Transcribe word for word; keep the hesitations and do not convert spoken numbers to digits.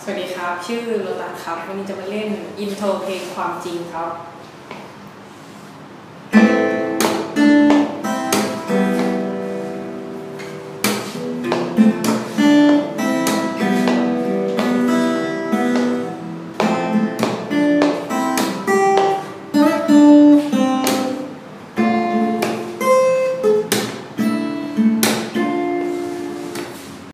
สวัสดีครับชื่อโรตัสครับวันนี้จะมาเล่นอินโทรเพลงความจริงครับ